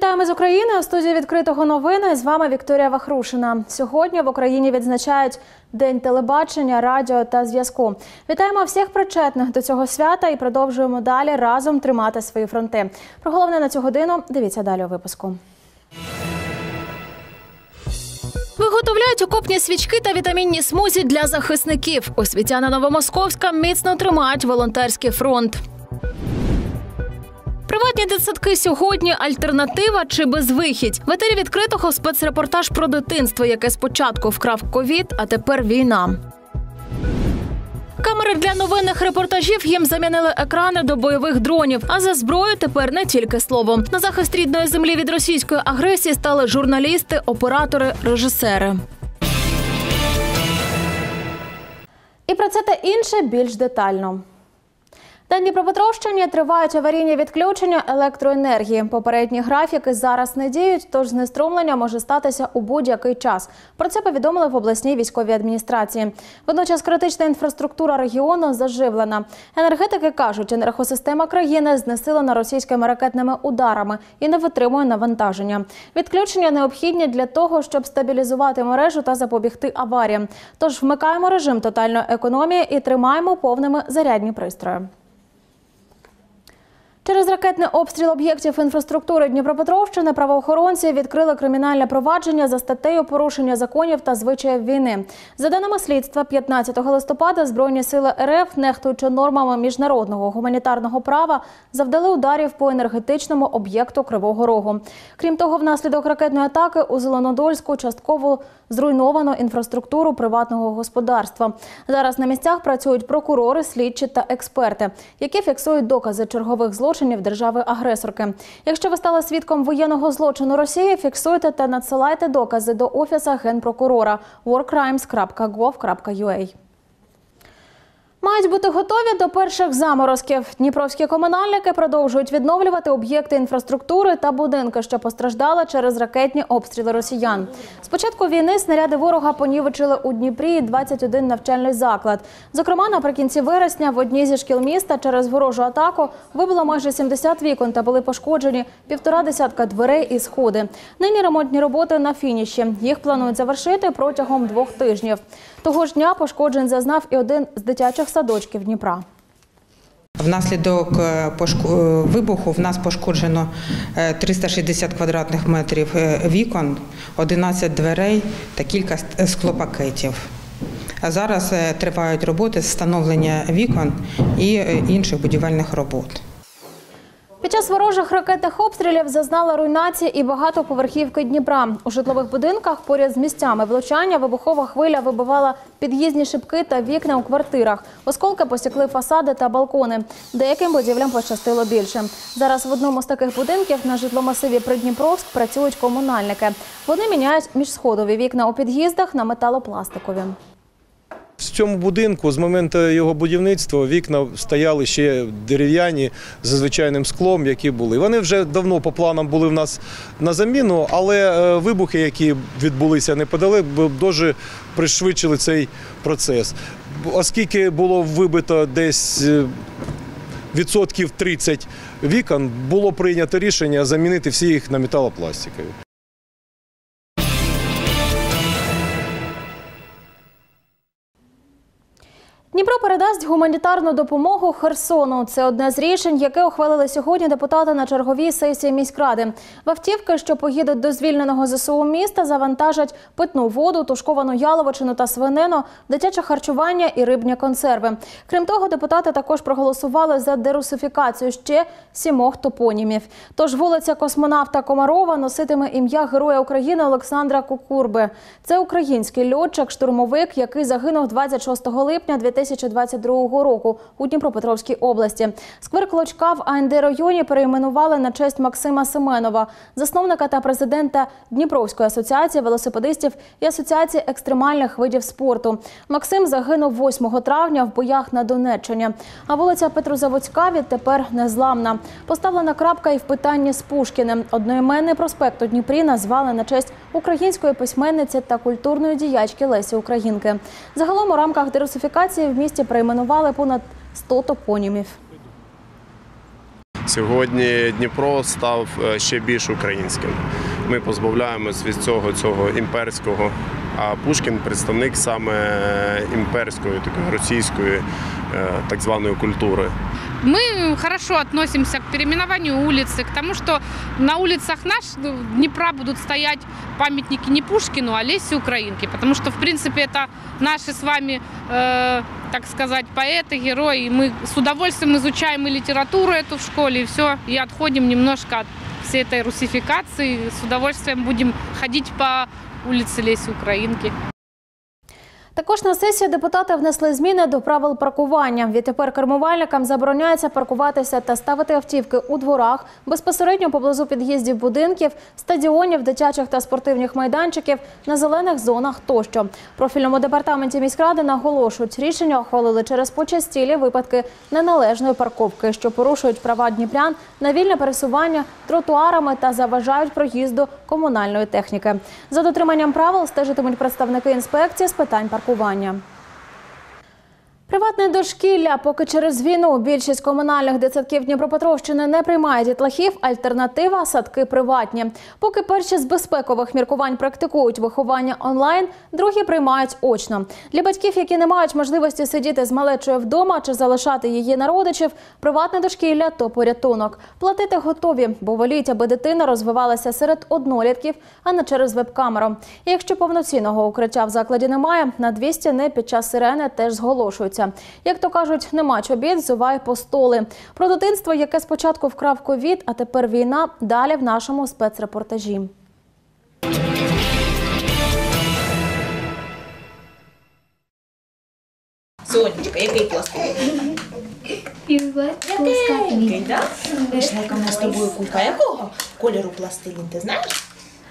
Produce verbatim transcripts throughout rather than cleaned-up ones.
Вітаємо з України. У студії «Відкритого новини» з вами Вікторія Вахрушина. Сьогодні в Україні відзначають День телебачення, радіо та зв'язку. Вітаємо всіх причетних до цього свята і продовжуємо далі разом тримати свої фронти. Про головне на цю годину дивіться далі у випуску. Виготовляють окопні свічки та вітамінні смузі для захисників. Освітяни Новомосковська міцно тримають волонтерський фронт. Приватні дитсадки сьогодні – альтернатива чи безвихідь? В етері «Відкритого» спецрепортаж про дитинство, яке спочатку вкрав ковід, а тепер війна. Камери для новинних репортажів їм замінили екрани до бойових дронів. А за зброю тепер не тільки словом. На захист рідної землі від російської агресії стали журналісти, оператори, режисери. І про це та інше більш детально. На Дніпропетровщині тривають аварійні відключення електроенергії. Попередні графіки зараз не діють, тож знеструмлення може статися у будь-який час. Про це повідомили в обласній військовій адміністрації. Водночас критична інфраструктура регіону заживлена. Енергетики кажуть, енергосистема країни знесилена російськими ракетними ударами і не витримує навантаження. Відключення необхідні для того, щоб стабілізувати мережу та запобігти аваріям. Тож вмикаємо режим тотальної економії і тримаємо повними зарядні пристрої. Через ракетний обстріл об'єктів інфраструктури Дніпропетровщини правоохоронці відкрили кримінальне провадження за статтею «Порушення законів та звичаїв війни». За даними слідства, п'ятнадцятого листопада Збройні сили РФ, нехтуючи нормами міжнародного гуманітарного права, завдали ударів по енергетичному об'єкту Кривого Рогу. Крім того, внаслідок ракетної атаки у Зеленодольську частково зруйновано інфраструктуру приватного господарства. Зараз на місцях працюють прокурори, слідчі та експерти, які фіксують докази чергових злочинів держави-агресорки. Якщо ви стали свідком воєнного злочину Росії, фіксуйте та надсилайте докази до Офісу Генпрокурора war crimes крапка gov крапка ua. Мають бути готові до перших заморозків. Дніпровські комунальники продовжують відновлювати об'єкти інфраструктури та будинки, що постраждали через ракетні обстріли росіян. З початку війни снаряди ворога понівечили у Дніпрі двадцять один навчальний заклад. Зокрема, наприкінці вересня в одній зі шкіл міста через ворожу атаку вибило майже сімдесят вікон та були пошкоджені півтора десятка дверей і сходи. Нині ремонтні роботи на фініші. Їх планують завершити протягом двох тижнів. Того ж дня пошкоджень зазнав і один з дитячих садочків Дніпра. Внаслідок вибуху в нас пошкоджено триста шістдесят квадратних метрів вікон, одинадцять дверей та кілька склопакетів. А зараз тривають роботи з встановлення вікон і інших будівельних робот. Під час ворожих ракетних обстрілів зазнала руйнації і багатоповерхівки Дніпра. У житлових будинках поряд з місцями влучання вибухова хвиля вибивала під'їзні шибки та вікна у квартирах. Осколки посікли фасади та балкони. Деяким будівлям пощастило більше. Зараз в одному з таких будинків на житломасиві Придніпровськ працюють комунальники. Вони міняють міжсходові вікна у під'їздах на металопластикові. В цьому будинку з моменту його будівництва вікна стояли ще дерев'яні зі звичайним склом, які були. Вони вже давно по планам були в нас на заміну, але вибухи, які відбулися неподалік, дуже пришвидшили цей процес. Оскільки було вибито десь відсотків тридцять вікон, було прийнято рішення замінити всі їх на металопластикові. Дніпро передасть гуманітарну допомогу Херсону. Це одне з рішень, яке ухвалили сьогодні депутати на черговій сесії міськради. В автівки, що поїдуть до звільненого ЗСУ міста, завантажать питну воду, тушковану яловичину та свинину, дитяче харчування і рибні консерви. Крім того, депутати також проголосували за дерусифікацію ще сімох топонімів. Тож вулиця Космонавта Комарова носитиме ім'я Героя України Олександра Кукурби. Це український льотчик-штурмовик, який загинув двадцять шостого липня дві тисячі двадцять другого року у Дніпропетровській області. Сквер Клочка в А Ен Де районі перейменували на честь Максима Семенова, засновника та президента Дніпровської асоціації велосипедистів і асоціації екстремальних видів спорту. Максим загинув восьмого травня в боях на Донеччині. А вулиця Петрозаводська відтепер незламна. Поставлена крапка і в питанні з Пушкіним. Одноіменний проспект у Дніпрі назвали на честь української письменниці та культурної діячки Лесі Українки. Загалом у рамках дерусифікації в місті перейменували понад сто топонімів. Сьогодні Дніпро став ще більш українським. Ми позбавляємось від цього, цього імперського, а Пушкін – представник саме імперської, такої російської так званої культури. Мы хорошо относимся к переименованию улицы, к тому, что на улицах наш Днепра будут стоять памятники не Пушкину, а Лесе Украинки, потому что, в принципе, это наши с вами, э, так сказать, поэты, герои. Мы с удовольствием изучаем и литературу эту в школе, и все, и отходим немножко от всей этой русификации, с удовольствием будем ходить по улице Леси Украинки. Також на сесії депутати внесли зміни до правил паркування. Відтепер кермувальникам забороняється паркуватися та ставити автівки у дворах, безпосередньо поблизу під'їздів будинків, стадіонів, дитячих та спортивних майданчиків, на зелених зонах тощо. В профільному департаменті міськради наголошують, рішення ухвалили через почастілі випадки неналежної парковки, що порушують права дніпрян на вільне пересування тротуарами та заважають проїзду комунальної техніки. За дотриманням правил стежитимуть представники інспекції з питань паркування. Паркування. Приватне дошкілля. Поки через війну більшість комунальних дитсадків Дніпропетровщини не приймає дітлахів, альтернатива – садки приватні. Поки перші з безпекових міркувань практикують виховання онлайн, другі приймають очно. Для батьків, які не мають можливості сидіти з малечою вдома чи залишати її на родичів, приватне дошкілля – то порятунок. Платити готові, бо воліють, аби дитина розвивалася серед однолітків, а не через веб-камеру. І якщо повноцінного укриття в закладі немає, на дві стіни під час сирени теж зголошуються. Як то кажуть, нема чобіт, зувай по столи. Про дитинство, яке спочатку вкрав ковід, а тепер війна, далі в нашому спецрепортажі. Сонечка, який пластилін? Який, так? Вийшла яка в нас з тобою кулька. Якого кольору пластилін, ти знаєш?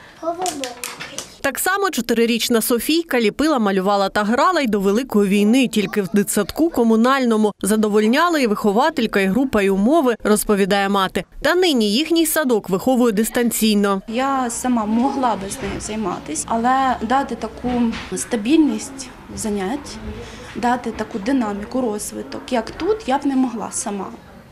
Так само чотирирічна Софійка ліпила, малювала та грала й до Великої війни. Тільки в дитсадку комунальному задовольняли і вихователька, і група, і умови, розповідає мати. Та нині їхній садок виховує дистанційно. Я сама могла би з нею займатися, але дати таку стабільність занять, дати таку динаміку, розвиток, як тут, я б не могла сама.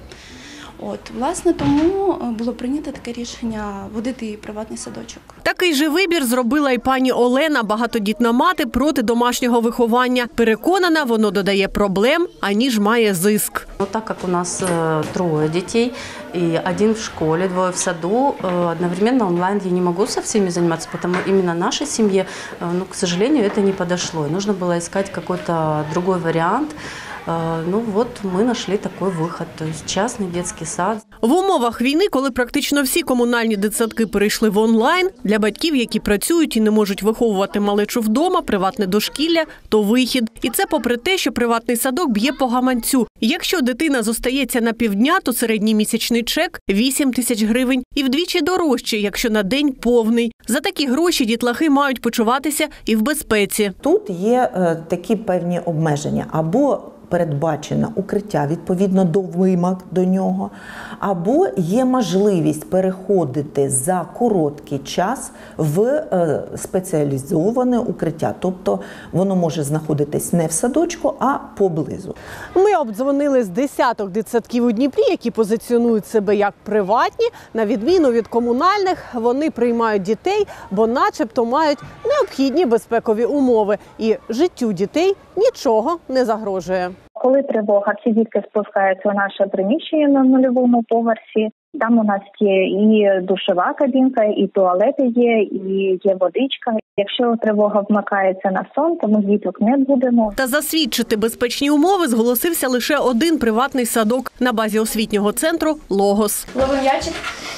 От, власне, тому було прийнято таке рішення водити її в приватний садочок. Такий же вибір зробила і пані Олена, багатодітна мати проти домашнього виховання. Переконана, воно додає проблем, аніж має зиск. Ну, так как у нас э, трое детей, и один в школе, двое в саду, э, одновременно онлайн я не могу со всеми заниматься, потому именно нашей семье, э, ну, к сожалению, это не подошло. И нужно было искать какой-то другой вариант. Ну от ми знайшли такий вихід, тобто частний дитячий сад. В умовах війни, коли практично всі комунальні дитсадки перейшли в онлайн, для батьків, які працюють і не можуть виховувати малечу вдома, приватне дошкілля – то вихід. І це попри те, що приватний садок б'є по гаманцю. Якщо дитина зостається на півдня, то середній місячний чек – вісім тисяч гривень. І вдвічі дорожче, якщо на день повний. За такі гроші дітлахи мають почуватися і в безпеці. Тут є е, такі певні обмеження. Або передбачено укриття відповідно до вимог до нього, або є можливість переходити за короткий час в спеціалізоване укриття. Тобто воно може знаходитись не в садочку, а поблизу. Ми обдзвонили з десяток дитсадків у Дніпрі, які позиціонують себе як приватні. На відміну від комунальних, вони приймають дітей, бо начебто мають необхідні безпекові умови. І життю дітей нічого не загрожує. Коли тривога, всі дітки спускаються у наше приміщення на нульовому поверсі. Там у нас є і душова кабінка, і туалети є, і є водичка. Якщо тривога вмикається на сон, то ми діток не будемо. Та засвідчити безпечні умови зголосився лише один приватний садок на базі освітнього центру «Логос». Ловим ячик.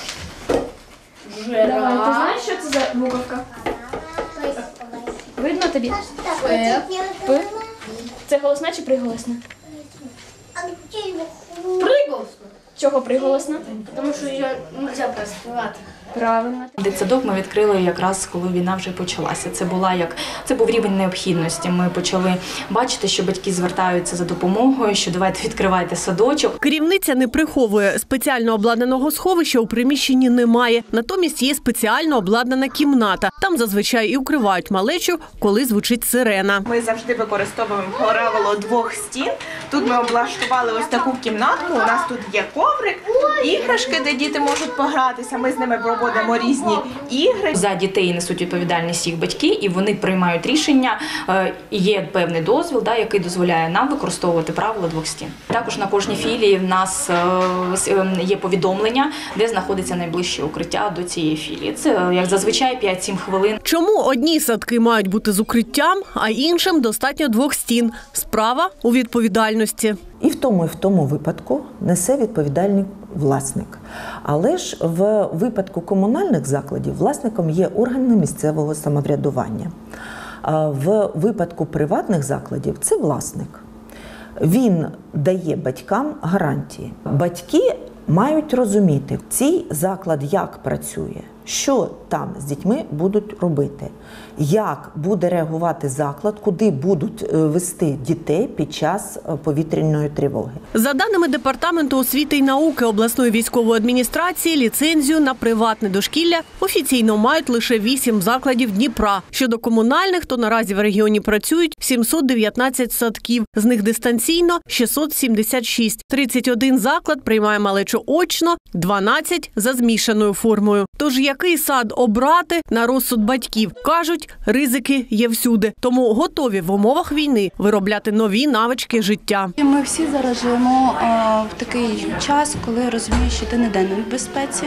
Давай, ти знаєш, що це за буковка? Видно тобі? П. П. Це голосна чи приголосна? Приголосна. Чого приголосна? Тому що її не можна проспівати. Правильно. Дитсадок ми відкрили якраз, коли війна вже почалася. Це була як це був рівень необхідності. Ми почали бачити, що батьки звертаються за допомогою, що давайте відкривайте садочок. Керівниця не приховує, спеціально обладнаного сховища у приміщенні немає. Натомість є спеціально обладнана кімната. Там зазвичай і укривають малечу, коли звучить сирена. Ми завжди використовуємо правило двох стін. Тут ми облаштували ось таку кімнатку. У нас тут є коврик, іграшки, де діти можуть погратися. Ми з ними проводимо різні ігри. За дітей несуть відповідальність їх батьки, і вони приймають рішення. Є певний дозвіл, да, який дозволяє нам використовувати правило двох стін. Також на кожній філії в нас є повідомлення, де знаходиться найближче укриття до цієї філії. Це, як зазвичай, п'ять-сім хвилин. Чому одні садки мають бути з укриттям, а іншим достатньо двох стін? Справа у відповідальності. І в тому, і в тому випадку несе відповідальний власник. Але ж в випадку комунальних закладів власником є органи місцевого самоврядування. А в випадку приватних закладів це власник. Він дає батькам гарантії. Батьки мають розуміти, цей заклад як працює, що там з дітьми будуть робити, як буде реагувати заклад, куди будуть вести дітей під час повітряної тривоги. За даними Департаменту освіти і науки обласної військової адміністрації, ліцензію на приватне дошкілля офіційно мають лише вісім закладів Дніпра. Щодо комунальних, то наразі в регіоні працюють сімсот дев'ятнадцять садків, з них дистанційно – шістсот сімдесят шість. тридцять один заклад приймає малечу очно, дванадцять – за змішаною формою. Тож який сад обрати на розсуд батьків? Кажуть, ризики є всюди, тому готові в умовах війни виробляти нові навички життя. Ми всі зараз живемо в такий час, коли розумієш, що ти ніде не в безпеці.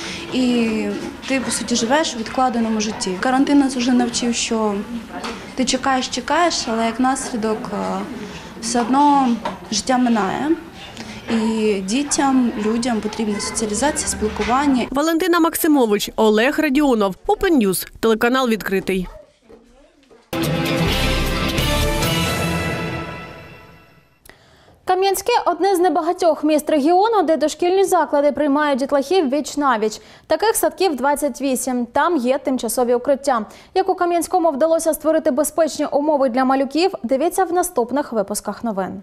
І ти, по суті, живеш у відкладеному житті. Карантин нас вже навчив, що ти чекаєш, чекаєш, але як наслідок все одно життя минає. І дітям, людям потрібна соціалізація, спілкування. Валентина Максимович, Олег Радіонов, Open News, телеканал відкритий. Кам'янське – одне з небагатьох міст регіону, де дошкільні заклади приймають дітлахів віч-навіч. Таких садків двадцять вісім. Там є тимчасові укриття. Як у Кам'янському вдалося створити безпечні умови для малюків, дивіться в наступних випусках новин.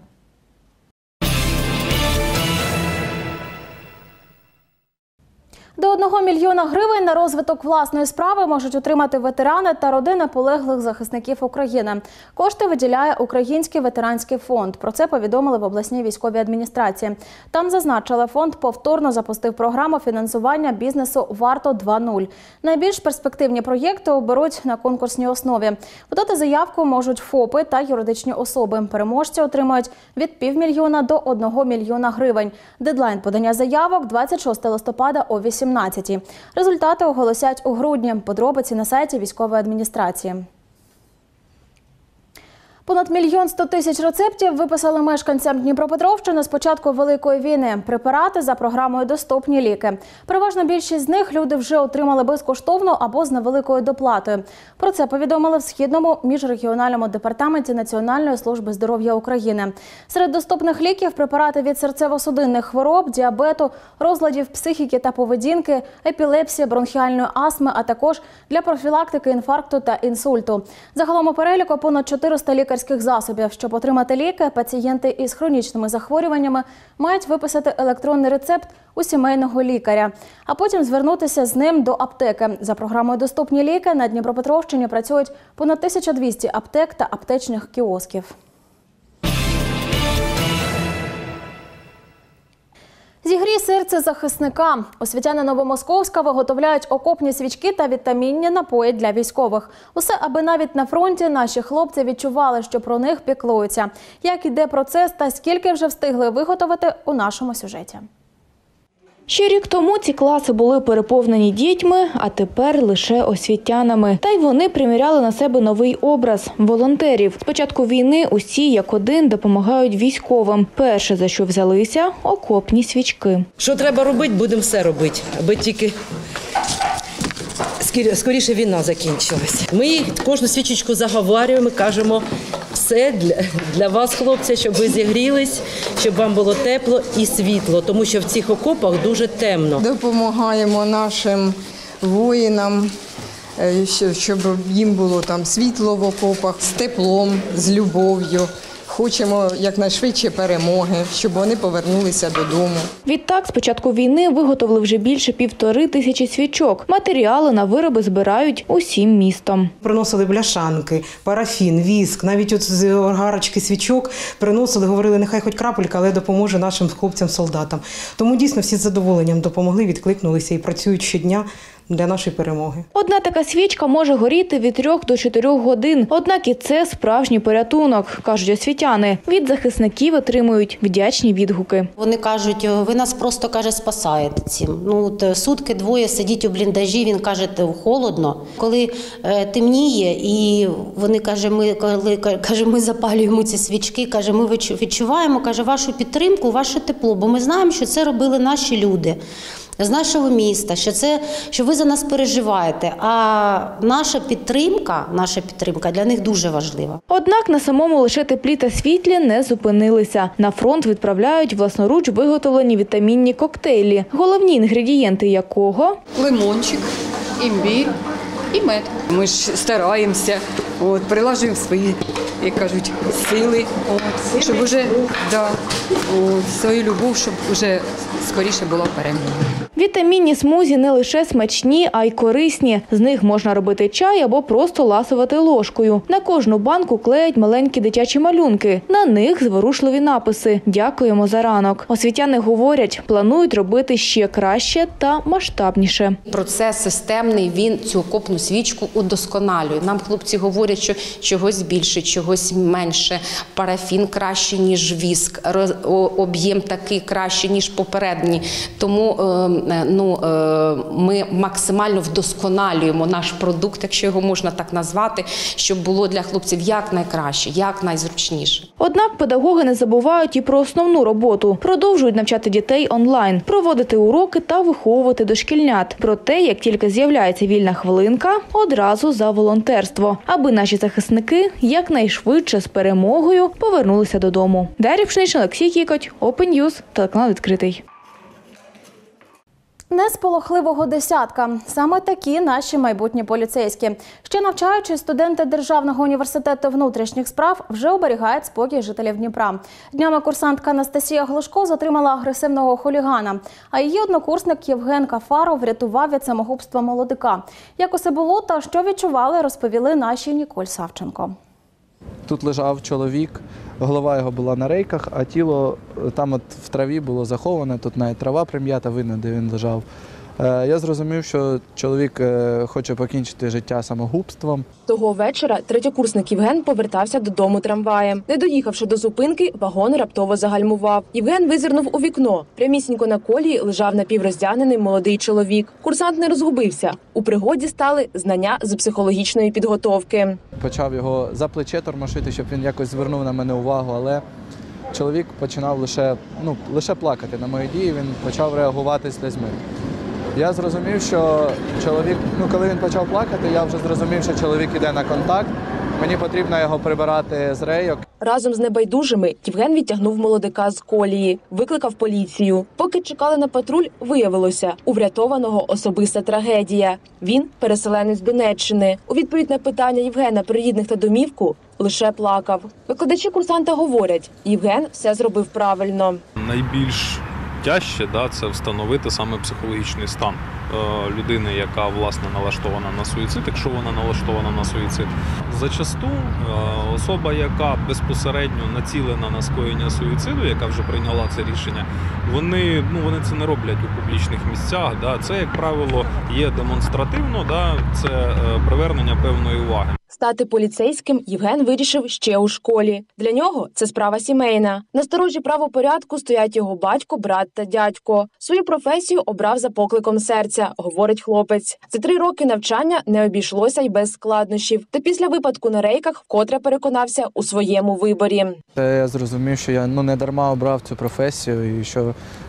До одного мільйона гривень на розвиток власної справи можуть отримати ветерани та родини полеглих захисників України. Кошти виділяє Український ветеранський фонд. Про це повідомили в обласній військовій адміністрації. Там зазначили, фонд повторно запустив програму фінансування бізнесу «Варто два нуль». Найбільш перспективні проєкти оберуть на конкурсній основі. Подати заявку можуть ФОПи та юридичні особи. Переможці отримають від півмільйона до одного мільйона гривень. Дедлайн подання заявок – двадцять шостого листопада о вісімнадцятій. Результати оголосять у грудні. Подробиці на сайті військової адміністрації. Понад мільйон сто тисяч рецептів виписали мешканцям Дніпропетровщини з початку Великої війни. Препарати за програмою «Доступні ліки». Переважна більшість з них люди вже отримали безкоштовно або з невеликою доплатою. Про це повідомили в Східному міжрегіональному департаменті Національної служби здоров'я України. Серед доступних ліків – препарати від серцево-судинних хвороб, діабету, розладів психіки та поведінки, епілепсії, бронхіальної астми, а також для профілактики інфаркту та інсульту. Загалом у переліку понад чотириста лікарських засобів. Щоб отримати ліки, пацієнти із хронічними захворюваннями мають виписати електронний рецепт у сімейного лікаря, а потім звернутися з ним до аптеки. За програмою «Доступні ліки» на Дніпропетровщині працюють понад тисяча двісті аптек та аптечних кіосків. Зігрій серце захисника. Освітяни Новомосковська виготовляють окопні свічки та вітамінні напої для військових. Усе, аби навіть на фронті наші хлопці відчували, що про них піклуються. Як іде процес та скільки вже встигли виготовити у нашому сюжеті. Ще рік тому ці класи були переповнені дітьми, а тепер лише освітянами. Та й вони приміряли на себе новий образ – волонтерів. З початку війни усі як один допомагають військовим. Перше, за що взялися – окопні свічки. Що треба робити, будемо все робити, аби тільки скоріше війна закінчилась. Ми кожну свічечку заговорюємо, кажемо – все для, для вас, хлопці, щоб ви зігрілись, щоб вам було тепло і світло, тому що в цих окопах дуже темно. Допомагаємо нашим воїнам, щоб їм було там світло в окопах, з теплом, з любов'ю. Хочемо якнайшвидше перемоги, щоб вони повернулися додому. Відтак, з початку війни виготовили вже більше півтори тисячі свічок. Матеріали на вироби збирають усім містом. Приносили бляшанки, парафін, віск, навіть от з огарочки свічок приносили, говорили, нехай хоч крапелька, але допоможе нашим хлопцям-солдатам. Тому дійсно всі з задоволенням допомогли, відкликнулися і працюють щодня для нашої перемоги. Одна така свічка може горіти від трьох до чотирьох годин. Однак і це справжній порятунок, кажуть освітяни. Від захисників отримують вдячні відгуки. Вони кажуть, ви нас просто, каже, спасаєте цим. Ну, от, сутки двоє сидіть у бліндажі, він каже, холодно. Коли е, темніє і вони, каже, ми, коли, каже, ми запалюємо ці свічки, каже, ми відчуваємо, каже, вашу підтримку, ваше тепло, бо ми знаємо, що це робили наші люди з нашого міста, що це, що ви за нас переживаєте, а наша підтримка, наша підтримка для них дуже важлива. Однак на самому лише теплі та світлі не зупинилися. На фронт відправляють власноруч виготовлені вітамінні коктейлі, головні інгредієнти якого – лимончик, імбір і мед. Ми ж стараємося, от, прилажуємо свої, як кажуть, сили, от, щоб уже, да, от, свою любов, щоб вже скоріше була перемога. Вітамінні смузі не лише смачні, а й корисні. З них можна робити чай або просто ласувати ложкою. На кожну банку клеять маленькі дитячі малюнки. На них зворушливі написи «Дякуємо за ранок». Освітяни говорять, планують робити ще краще та масштабніше. Процес системний, він цю окопну свічку удосконалює. Нам хлопці говорять, що чогось більше, чогось менше, парафін краще, ніж віск, об'єм такий краще, ніж попередній. Тому ну, ми максимально вдосконалюємо наш продукт, якщо його можна так назвати, щоб було для хлопців якнайкраще, якнайзручніше. Однак педагоги не забувають і про основну роботу. Продовжують навчати дітей онлайн, проводити уроки та виховувати дошкільнят. Проте, як тільки з'являється вільна хвилинка, одразу за волонтерство, аби наші захисники якнайшвидше з перемогою повернулися додому. Дар'я Пшенична, Олексій Кікоть, Open News, телеканал «Відкритий». Не з полохливого десятка. Саме такі наші майбутні поліцейські. Ще навчаючись, студенти Державного університету внутрішніх справ вже оберігають спокій жителів Дніпра. Днями курсантка Анастасія Глушко затримала агресивного хулігана, а її однокурсник Євген Кафаров врятував від самогубства молодика. Як усе було та що відчували, розповіли наші Ніколь Савченко. Тут лежав чоловік, голова його була на рейках, а тіло там от в траві було заховане, тут навіть трава прим'ята, видно, де він лежав. Я зрозумів, що чоловік хоче покінчити життя самогубством. Того вечора третьокурсник Євген повертався додому трамваєм. Не доїхавши до зупинки, вагон раптово загальмував. Євген визирнув у вікно. Прямісінько на колії лежав напівроздягнений молодий чоловік. Курсант не розгубився. У пригоді стали знання з психологічної підготовки. Почав його за плече тормошити, щоб він якось звернув на мене увагу, але чоловік починав лише, ну, лише плакати на мої дії, він почав реагувати слізьми. Я зрозумів, що чоловік, ну коли він почав плакати, я вже зрозумів, що чоловік іде на контакт. Мені потрібно його прибирати з рейок. Разом з небайдужими Євген відтягнув молодика з колії, викликав поліцію. Поки чекали на патруль, виявилося, у врятованого особиста трагедія. Він переселенець Донеччини. У відповідь на питання Євгена про рідних та домівку лише плакав. Викладачі курсанта говорять, Євген все зробив правильно. Найбільш тяжче, да, це встановити саме психологічний стан е, людини, яка власне налаштована на суїцид, якщо вона налаштована на суїцид. Зачасту е, особа, яка безпосередньо націлена на скоєння суїциду, яка вже прийняла це рішення, вони, ну, вони це не роблять у публічних місцях. Да. Це, як правило, є демонстративно, да, це е, привернення певної уваги. Стати поліцейським Євген вирішив ще у школі. Для нього це справа сімейна. На сторожі правопорядку стоять його батько, брат та дядько. Свою професію обрав за покликом серця, говорить хлопець. За три роки навчання не обійшлося й без складнощів. Та після випадку на рейках вкотре переконався у своєму виборі. Я зрозумів, що я ну, не дарма обрав цю професію і що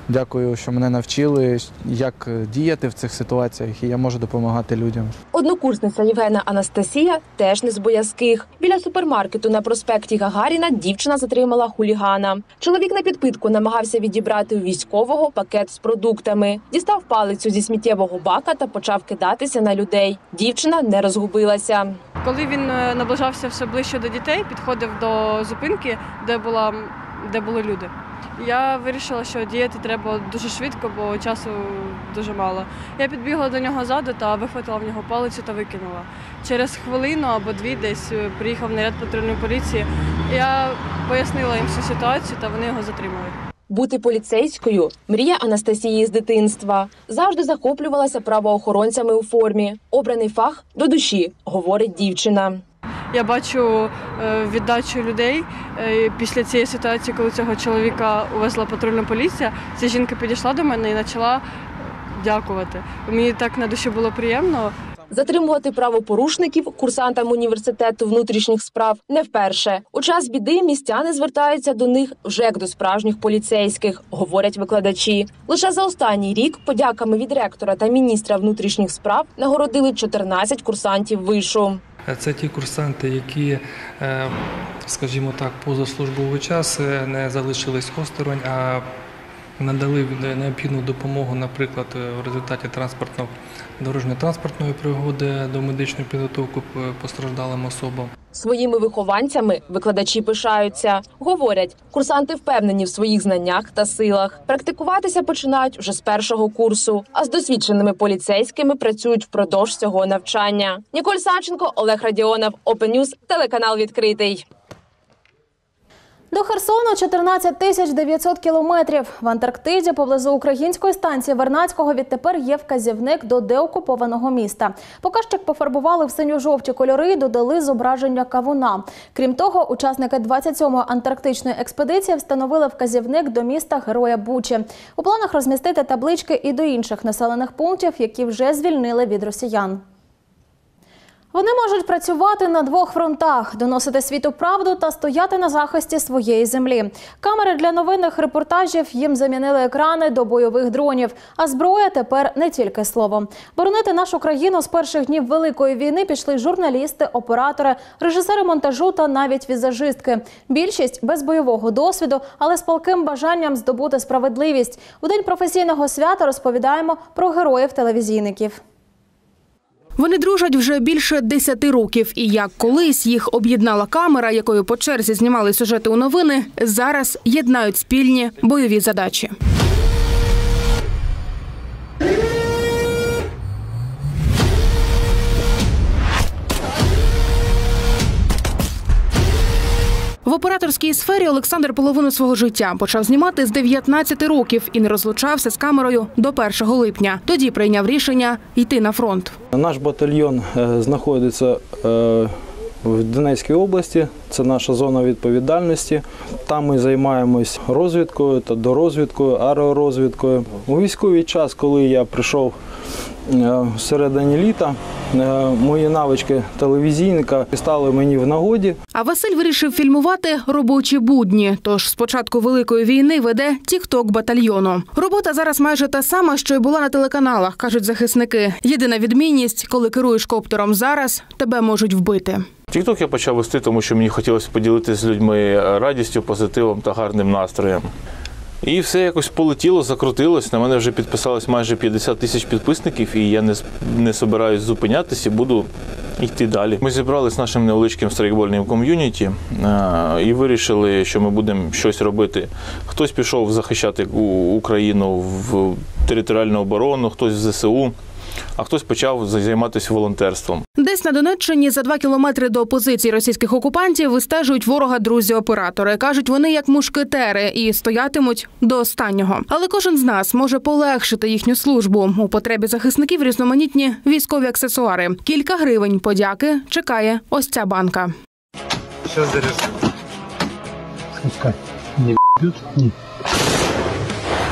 Дякую, що мене навчили, як діяти в цих ситуаціях, і я можу допомагати людям. Однокурсниця Євгена Анастасія теж не з боязких. Біля супермаркету на проспекті Гагаріна дівчина затримала хулігана. Чоловік на підпитку намагався відібрати у військового пакет з продуктами. Дістав палицю зі сміттєвого бака та почав кидатися на людей. Дівчина не розгубилася. Коли він наближався все ближче до дітей, підходив до зупинки, де була, де були люди. Я вирішила, що діяти треба дуже швидко, бо часу дуже мало. Я підбігла до нього ззаду та вихватила в нього палицю та викинула. Через хвилину або дві десь приїхав наряд патрульної поліції. Я пояснила їм всю ситуацію, та вони його затримали. Бути поліцейською – мрія Анастасії з дитинства. Завжди захоплювалася правоохоронцями у формі. Обраний фах до душі, говорить дівчина. Я бачу віддачу людей після цієї ситуації, коли цього чоловіка увезла патрульна поліція. Ця жінка підійшла до мене і почала дякувати. Мені так на душі було приємно. Затримувати правопорушників курсантам університету внутрішніх справ не вперше. У час біди містяни звертаються до них вже як до справжніх поліцейських, говорять викладачі. Лише за останній рік подяками від ректора та міністра внутрішніх справ нагородили чотирнадцять курсантів вишу. Це ті курсанти, які, скажімо так, поза службовий час не залишились осторонь, а надали необхідну допомогу, наприклад, в результаті транспортно дорожньо-транспортної пригоди до медичної підготовки постраждалим особам. Своїми вихованцями викладачі пишаються. Говорять, курсанти впевнені в своїх знаннях та силах. Практикуватися починають вже з першого курсу, а з досвідченими поліцейськими працюють впродовж цього навчання. Ніколь Савченко, Олег Радіонов, Open News, телеканал «Відкритий». До Херсону чотирнадцять тисяч дев'ятсот кілометрів. В Антарктиді поблизу української станції Вернадського відтепер є вказівник до деокупованого міста. Показчик пофарбували в синьо-жовті кольори і додали зображення кавуна. Крім того, учасники двадцять сьомої антарктичної експедиції встановили вказівник до міста Героя Бучі. У планах розмістити таблички і до інших населених пунктів, які вже звільнили від росіян. Вони можуть працювати на двох фронтах – доносити світу правду та стояти на захисті своєї землі. Камери для новинних репортажів їм замінили екрани до бойових дронів. А зброя тепер не тільки слово. Боронити нашу країну з перших днів Великої війни пішли журналісти, оператори, режисери монтажу та навіть візажистки. Більшість без бойового досвіду, але з палким бажанням здобути справедливість. У день професійного свята розповідаємо про героїв-телевізійників. Вони дружать вже більше десяти років. І як колись їх об'єднала камера, якою по черзі знімали сюжети у новини, зараз єднають спільні бойові задачі. В операторській сфері Олександр половину свого життя почав знімати з дев'ятнадцяти років і не розлучався з камерою до першого липня. Тоді прийняв рішення йти на фронт. Наш батальйон знаходиться в Донецькій області, це наша зона відповідальності. Там ми займаємось розвідкою та дорозвідкою, аеророзвідкою. У військовий час, коли я прийшов всередині літа, мої навички телевізійника стали мені в нагоді. А Василь вирішив фільмувати робочі будні. Тож з початку Великої війни веде тік-ток батальйону. Робота зараз майже та сама, що й була на телеканалах, кажуть захисники. Єдина відмінність, коли керуєш коптером зараз, тебе можуть вбити. Тік-ток я почав вести, тому що мені хотілося поділитися з людьми радістю, позитивом та гарним настроєм. І все якось полетіло, закрутилось. На мене вже підписалось майже п'ятдесят тисяч підписників, і я не, не собираюсь зупинятися і буду йти далі. Ми зібралися з нашим невеличким страйкбольним ком'юніті і вирішили, що ми будемо щось робити. Хтось пішов захищати Україну в територіальну оборону, хтось в зе се у, а хтось почав займатися волонтерством. Десь на Донеччині за два кілометри до позицій російських окупантів вистежують ворога друзі-оператори. Кажуть, вони як мушкетери і стоятимуть до останнього. Але кожен з нас може полегшити їхню службу. У потребі захисників різноманітні військові аксесуари. Кілька гривень подяки чекає ось ця банка. Зараз заряджу. Спускай. Не б'ють? Ні.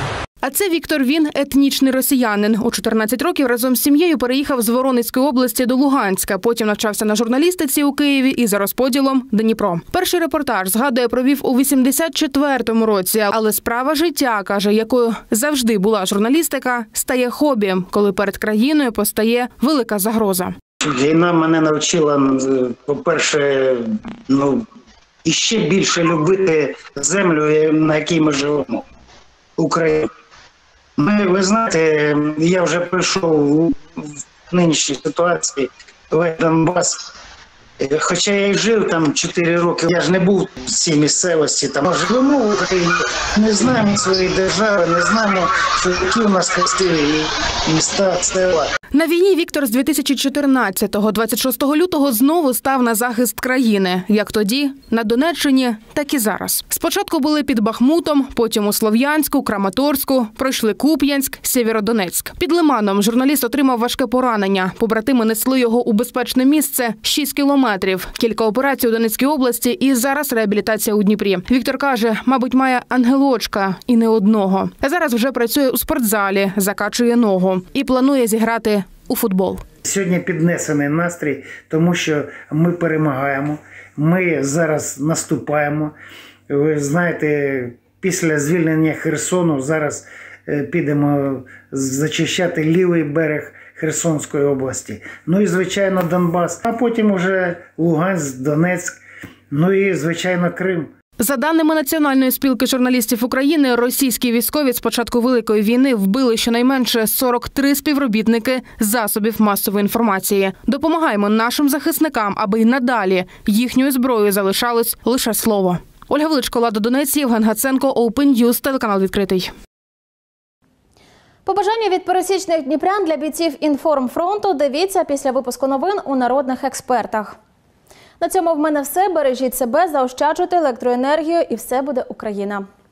А це Віктор Він – етнічний росіянин. У чотирнадцять років разом з сім'єю переїхав з Воронезької області до Луганська. Потім навчався на журналістиці у Києві і за розподілом – Дніпро. Перший репортаж, згадує, провів у вісімдесят четвертому році. Але справа життя, каже, якою завжди була журналістика, стає хобі, коли перед країною постає велика загроза. Війна мене навчила, по-перше, ну, іще більше любити землю, на якій ми живемо – Україну. Ми, ви знаєте, я вже прийшов в нинішній ситуації в Донбас. Хоча я і жив там чотири роки, я ж не був в цій місцевості. Там живемо в Україні, не знаємо своєї держави, не знаємо, що які у нас красиві міста, села. На війні Віктор з дві тисячі чотирнадцятого – двадцять шостого лютого знову став на захист країни. Як тоді, на Донеччині, так і зараз. Спочатку були під Бахмутом, потім у Слов'янську, Краматорську, пройшли Куп'янськ, Сєвєродонецьк. Під Лиманом журналіст отримав важке поранення. Побратими несли його у безпечне місце – шість кілометрів. Кілька операцій у Донецькій області і зараз реабілітація у Дніпрі. Віктор каже, мабуть, має ангелочка і не одного. А зараз вже працює у спортзалі, закачує ногу і планує зіграти у футбол. Сьогодні піднесений настрій, тому що ми перемагаємо, ми зараз наступаємо. Ви знаєте, після звільнення Херсону зараз підемо зачищати лівий берег Херсонської області. Ну і, звичайно, Донбас, а потім вже Луганськ, Донецьк, ну і, звичайно, Крим. За даними Національної спілки журналістів України, російські військові з початку Великої війни вбили щонайменше сорок три співробітники засобів масової інформації. Допомагаємо нашим захисникам, аби й надалі їхньою зброєю залишалось лише слово. Ольга Величко, Лада Донець, Євген Гаценко, Open News, телеканал «Відкритий». Побажання від пересічних дніпрян для бійців Інформфронту дивіться після випуску новин у «Народних експертах». На цьому в мене все. Бережіть себе, заощаджуйте електроенергію і все буде Україна.